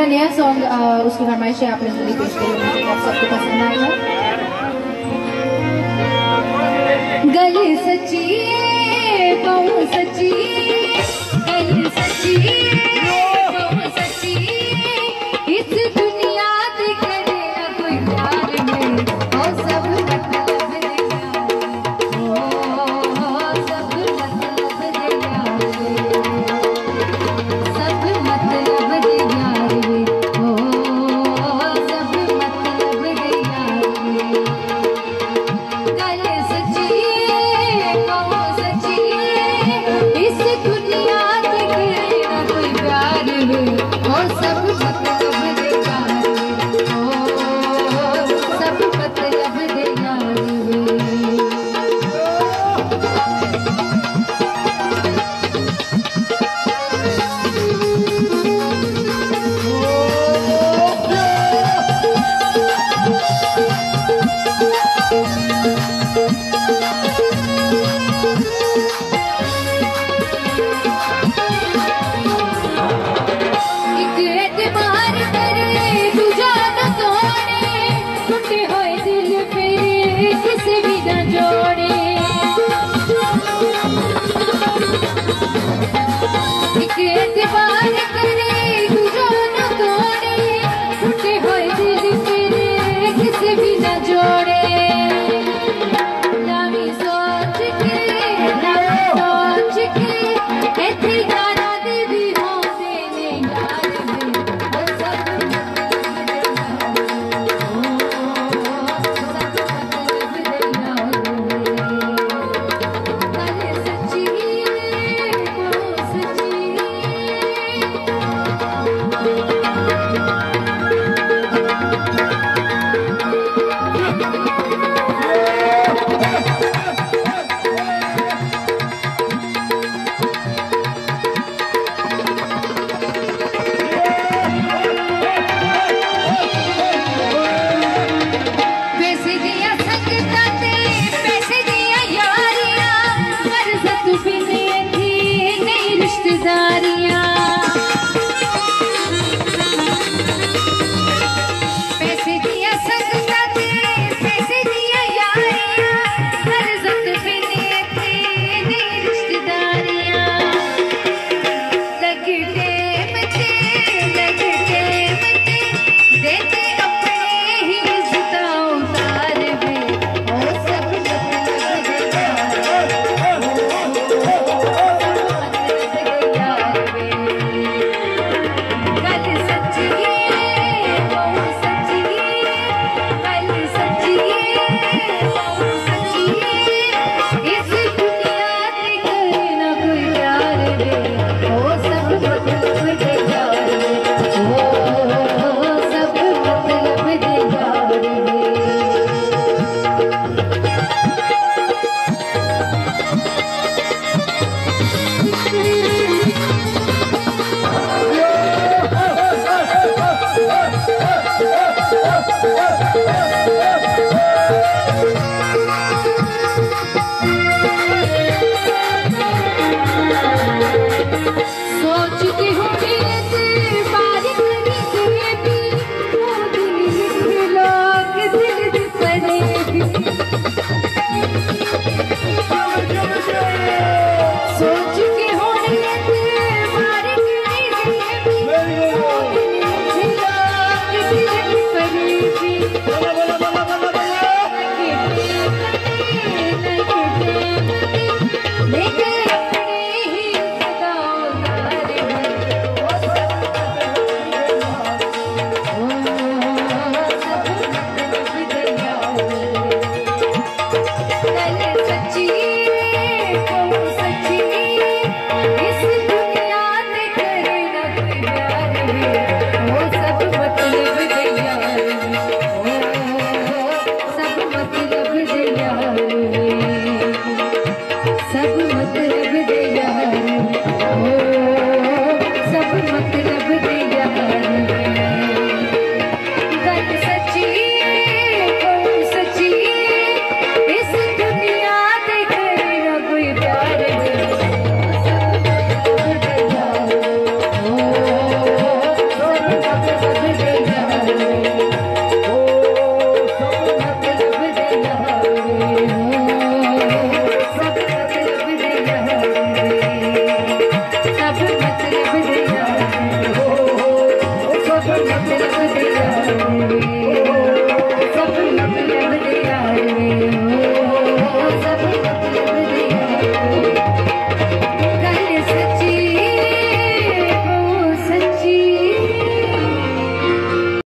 नया सॉन्ग उसकी फरमाइश है, आपने सुनी पेश करी, आप सबको पसंद आएगा। गले सच्ची पाँव सच्ची, गले सच्ची पाँव सच्ची, इस दुनिया से करे ना कोई प्यार में, और सब मतलब दे यार, ओ सब मतलब दे यार, सब मतलब दे यार, ओ सब मतलब दे यार, गले सच्ची पाँव सच्ची, इस दुनिया से करे ना कोई प्यार में, और सब मतलब दे यार, ओ सब मतलब दे यार। बोलो